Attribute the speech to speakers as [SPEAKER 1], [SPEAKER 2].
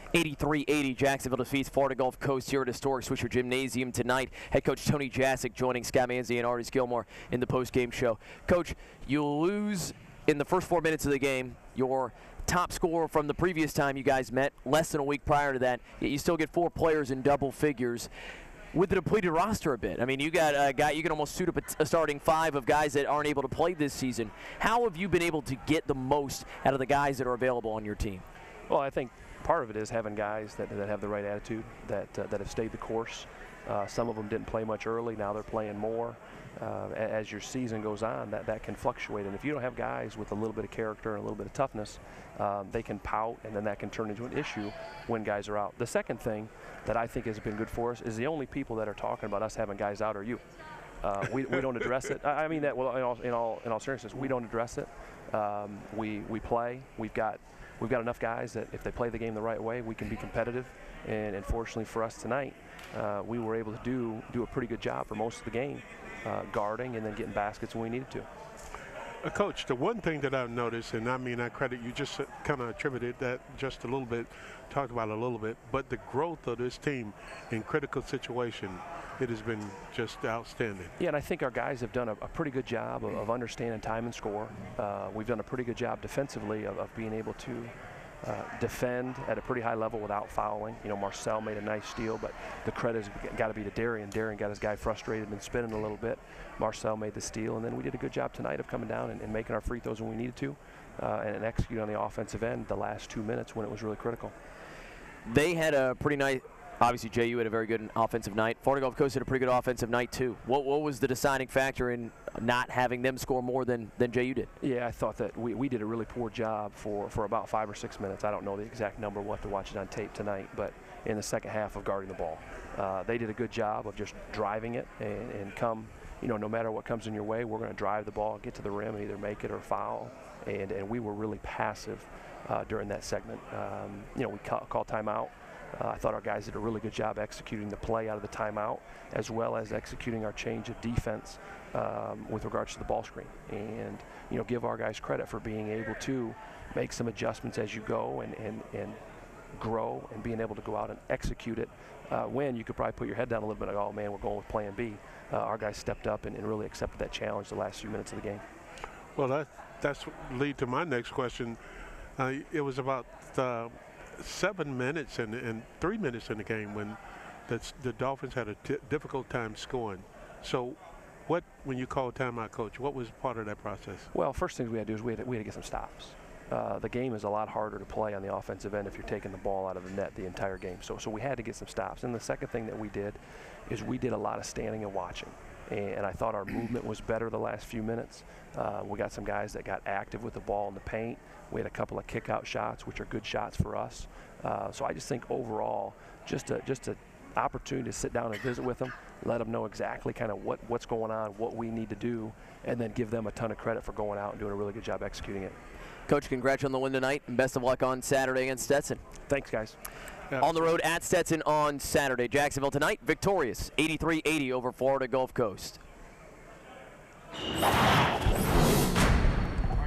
[SPEAKER 1] 83-80, Jacksonville defeats Florida Gulf Coast here at historic Swisher Gymnasium tonight. Head coach Tony Jasick joining Scott Manzi and Artis Gilmore in the post-game show. Coach, you lose in the first 4 minutes of the game. Your top scorer from the previous time you guys met, less than a week prior to that, yet you still get 4 players in double figures. With the depleted roster a bit, I mean, you got a guy, you can almost suit up a starting 5 of guys that aren't able to play this season. How have you been able to get the most out of the guys that are available on your team?
[SPEAKER 2] Well, I think part of it is having guys that have the right attitude, that have stayed the course. Some of them didn't play much early. Now they're playing more. As your season goes on, that can fluctuate. And if you don't have guys with a little bit of character and a little bit of toughness, they can pout, and then that can turn into an issue when guys are out. The second thing that I think has been good for us is the only people that are talking about us having guys out are you. We don't address it. I mean that, well, in all seriousness, we don't address it. We play. We've got enough guys that if they play the game the right way, we can be competitive. And fortunately for us tonight, we were able to do a pretty good job for most of the game, guarding and then getting baskets when we needed to.
[SPEAKER 3] Coach, the one thing that I've noticed, and I mean I credit you, just kind of attributed that just a little bit, talked about it a little bit, but the growth of this team in critical situation, it has been just outstanding.
[SPEAKER 2] Yeah, and I think our guys have done a pretty good job of understanding time and score. We've done a pretty good job defensively of being able to defend at a pretty high level without fouling. You know, Marcel made a nice steal, but the credit's got to be to Darian. Darian got his guy frustrated and spinning a little bit. Marcel made the steal, and then we did a good job tonight of coming down and making our free throws when we needed to, and execute on the offensive end the last 2 minutes when it was really critical.
[SPEAKER 1] They had a pretty nice, obviously JU had a very good offensive night. Florida Gulf Coast had a pretty good offensive night too. What was the deciding factor in not having them score more than JU did?
[SPEAKER 2] Yeah, I thought that we did a really poor job for about 5 or 6 minutes. I don't know the exact number. We'll have to watch it on tape tonight, but in the second half of guarding the ball. They did a good job of just driving it and come, you know, no matter what comes in your way, we're going to drive the ball, get to the rim, and either make it or foul. And we were really passive during that segment. You know, we called timeout. I thought our guys did a really good job executing the play out of the timeout, as well as executing our change of defense with regards to the ball screen. And, you know, give our guys credit for being able to make some adjustments as you go and grow and being able to go out and execute it when you could probably put your head down a little bit like, oh man, we're going with plan B. Our guys stepped up and really accepted that challenge the last few minutes of the game.
[SPEAKER 3] Well, that's lead to my next question. It was about 7 minutes and 3 minutes in the game when the Dolphins had a difficult time scoring. So when you called timeout, Coach, what was part of that process? Well,
[SPEAKER 2] first thing we had to do is we had to get some stops. The game is a lot harder to play on the offensive end if you're taking the ball out of the net the entire game. So we had to get some stops. And the second thing that we did is we did a lot of standing and watching. And I thought our movement was better the last few minutes. We got some guys that got active with the ball in the paint. We had a couple of kick-out shots, which are good shots for us. So I just think overall, just an opportunity to sit down and visit with them, let them know exactly kind of what's going on, what we need to do, and then give them a ton of credit for going out and doing a really good job executing it.
[SPEAKER 1] Coach, congrats on the win tonight, and best of luck on Saturday against Stetson.
[SPEAKER 2] Thanks, guys.
[SPEAKER 1] On the road at Stetson on Saturday. Jacksonville tonight, victorious, 83-80 over Florida Gulf Coast.